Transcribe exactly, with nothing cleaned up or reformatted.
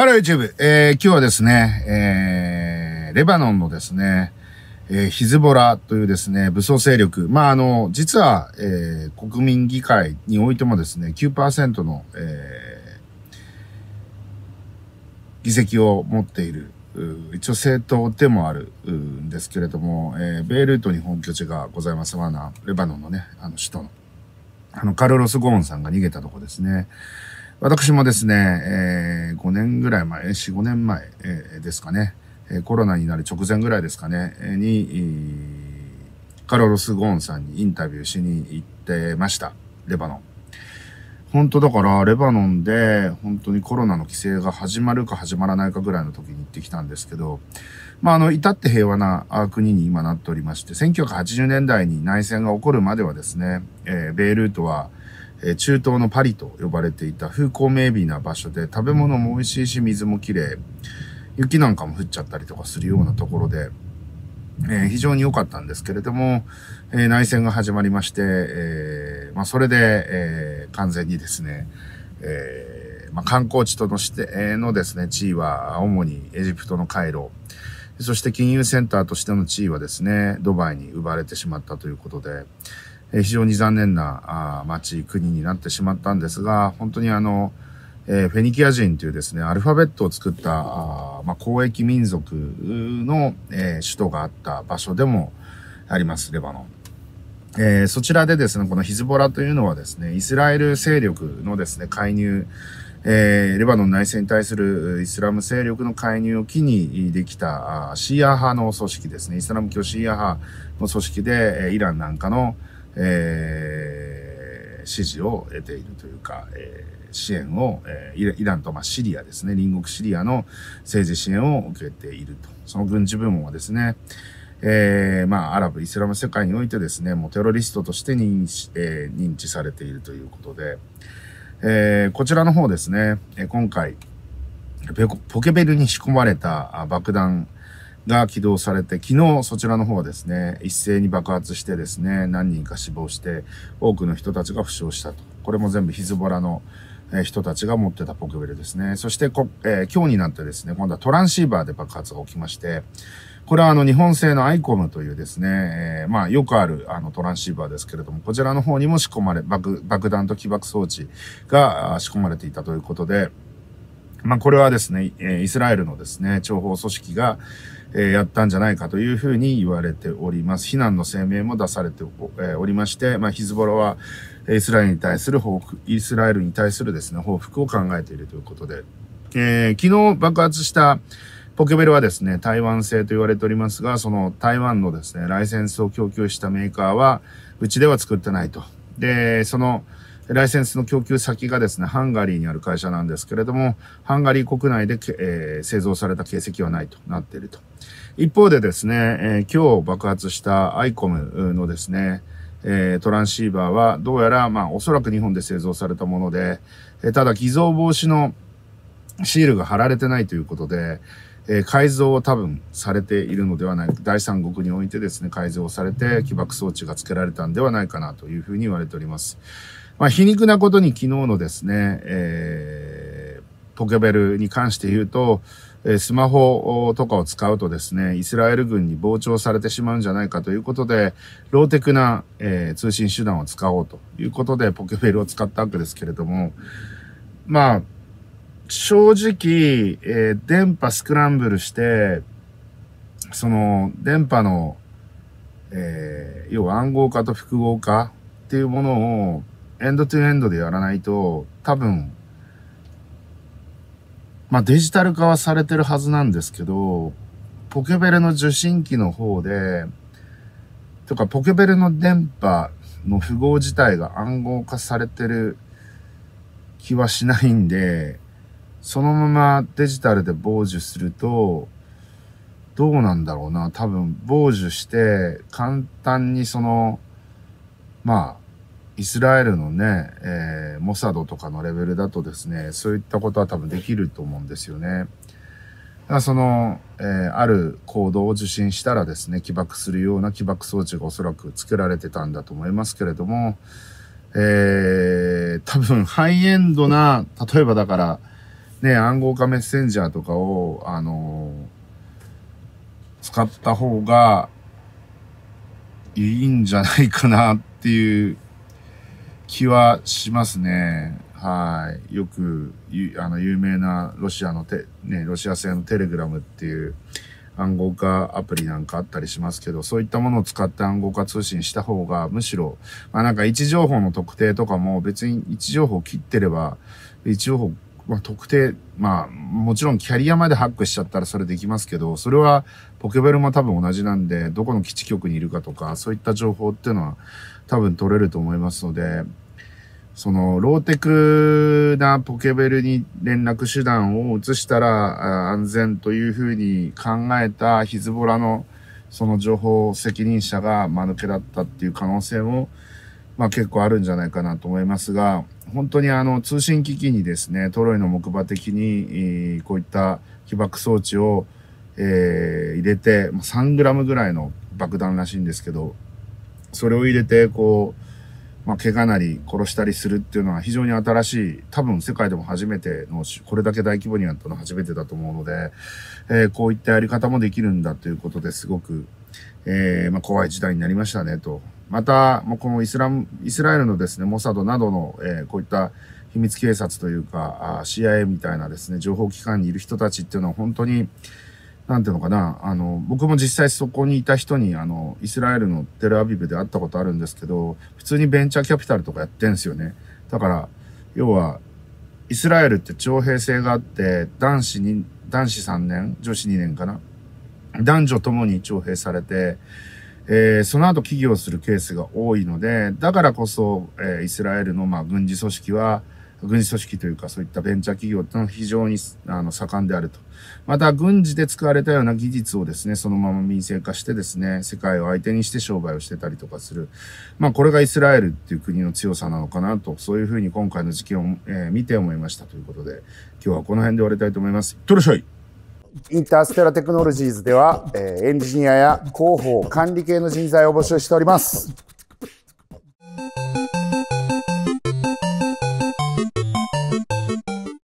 ハロー YouTube、えー、今日はですね、えー、レバノンのですね、えー、ヒズボラというですね、武装勢力。まあ、あの、実は、えー、国民議会においてもですね、きゅうパーセント の、えー、議席を持っている、一応政党でもあるんですけれども、えー、ベイルートに本拠地がございますわな、レバノンのね、あの首都の、あの、カルロス・ゴーンさんが逃げたとこですね。私もですね、えー、ごねんぐらい前、よん、ごねんまえ、えー、ですかね、えー、コロナになる直前ぐらいですかね、えー、に、えー、カルロス・ゴーンさんにインタビューしに行ってました。レバノン。本当だから、レバノンで、本当にコロナの規制が始まるか始まらないかぐらいの時に行ってきたんですけど、まあ、あの、至って平和な国に今なっておりまして、せんきゅうひゃくはちじゅうねんだいに内戦が起こるまではですね、えー、ベイルートは、中東のパリと呼ばれていた風光明媚な場所で、食べ物も美味しいし、水もきれい、雪なんかも降っちゃったりとかするようなところで、えー、非常に良かったんですけれども、えー、内戦が始まりまして、えー、まあそれで、えー、完全にですね、えーまあ、観光地とのして、えー、のですね、地位は主にエジプトのカイロ、そして金融センターとしての地位はですね、ドバイに奪われてしまったということで、非常に残念な町、国になってしまったんですが、本当にあの、えー、フェニキア人というですね、アルファベットを作った、あまあ、交易民族の、えー、首都があった場所でもあります、レバノン。えー、そちらでですね、このヒズボラというのはですね、イスラエル勢力のですね、介入、えー、レバノン内戦に対するイスラム勢力の介入を機にできたシーア派の組織ですね、イスラム教シーア派の組織で、イランなんかのえー、支持を得ているというか、えー、支援を、えー、イランと、まあ、シリアですね、隣国シリアの政治支援を受けていると。その軍事部門はですね、えー、まあ、アラブ、イスラム世界においてですね、もうテロリストとして認知、えー、認知されているということで、えー、こちらの方ですね、今回、ポケベルに仕込まれた爆弾が起動されて、昨日そちらの方はですね、一斉に爆発してですね、何人か死亡して、多くの人たちが負傷したと。これも全部ヒズボラの人たちが持ってたポケベルですね。そしてこ、えー、今日になってですね、今度はトランシーバーで爆発が起きまして、これはあの日本製のアイコムというですね、えー、まあよくあるあのトランシーバーですけれども、こちらの方にも仕込まれ、爆、爆弾と起爆装置が仕込まれていたということで、まあこれはですね、イスラエルのですね、諜報組織が、えー、やったんじゃないかというふうに言われております。非難の声明も出されて お,、えー、おりまして、まあヒズボラはイスラエルに対する報復、イスラエルに対するですね、報復を考えているということで、えー、昨日爆発したポケベルはですね、台湾製と言われておりますが、その台湾のですね、ライセンスを供給したメーカーは、うちでは作ってないと。で、その、ライセンスの供給先がですね、ハンガリーにある会社なんですけれども、ハンガリー国内で、えー、製造された形跡はないとなっていると。一方でですね、えー、今日爆発したアイコムのですね、えー、トランシーバーはどうやら、まあ、おそらく日本で製造されたもので、えー、ただ偽造防止のシールが貼られてないということで、えー、改造を多分されているのではないか。第三国においてですね、改造されて起爆装置が付けられたんではないかなというふうに言われております。まあ、皮肉なことに昨日のですね、えー、ポケベルに関して言うと、えー、スマホとかを使うとですね、イスラエル軍に傍聴されてしまうんじゃないかということで、ローテクな、えー、通信手段を使おうということでポケベルを使ったわけですけれども、まあ、正直、えー、電波スクランブルして、その、電波の、えー、要は暗号化と複合化っていうものを、エンドトゥエンドでやらないと、多分、まあデジタル化はされてるはずなんですけど、ポケベルの受信機の方で、とかポケベルの電波の符号自体が暗号化されてる気はしないんで、そのままデジタルで傍受すると、どうなんだろうな。多分、傍受して、簡単にその、まあ、イスラエルのね、えー、モサドとかのレベルだとですね、そういったことは多分できると思うんですよね。だからその、えー、あるコードを受信したらですね、起爆するような起爆装置がおそらく作られてたんだと思いますけれども、えー、多分ハイエンドな、例えばだから、 ね、暗号化メッセンジャーとかを、あのー、使った方がいいんじゃないかなっていう気はしますね。はい。よく、あの、有名なロシアのテ、ね、ロシア製のテレグラムっていう暗号化アプリなんかあったりしますけど、そういったものを使って暗号化通信した方が、むしろ、まあなんか位置情報の特定とかも別に位置情報を切ってれば、位置情報、まあ、特定、まあ、もちろんキャリアまでハックしちゃったらそれできますけど、それはポケベルも多分同じなんで、どこの基地局にいるかとか、そういった情報っていうのは多分取れると思いますので、その、ローテクなポケベルに連絡手段を移したら安全というふうに考えたヒズボラのその情報責任者が間抜けだったっていう可能性も、まあ結構あるんじゃないかなと思いますが、本当にあの通信機器にですね、トロイの木馬的にこういった起爆装置を、えー、入れて、さんグラムぐらいの爆弾らしいんですけど、それを入れてこう、まあ、怪我なり殺したりするっていうのは非常に新しい、多分世界でも初めての、これだけ大規模にやったのは初めてだと思うので、えー、こういったやり方もできるんだということですごく、えー、まあ、怖い時代になりましたねと。また、まあ、このイスラム、イスラエルのですね、モサドなどの、えー、こういった秘密警察というか、シーアイエー みたいなですね、情報機関にいる人たちっていうのは本当に、なんていうのかな、あの、僕も実際そこにいた人に、あの、イスラエルのテルアビブで会ったことあるんですけど、普通にベンチャーキャピタルとかやってんですよね。だから、要は、イスラエルって徴兵制があって、男子に、男子さんねん、女子にねんかな。男女ともに徴兵されて、えー、その後起業するケースが多いので、だからこそ、えー、イスラエルの、まあ、軍事組織は、軍事組織というかそういったベンチャー企業ってのは非常にあの盛んであると。また軍事で使われたような技術をですね、そのまま民生化してですね、世界を相手にして商売をしてたりとかする。まあこれがイスラエルっていう国の強さなのかなと、そういうふうに今回の事件を、えー、見て思いましたということで、今日はこの辺で終わりたいと思います。いってらっしゃい。 インターステラテクノロジーズでは、えー、エンジニアや広報、管理系の人材を募集しております。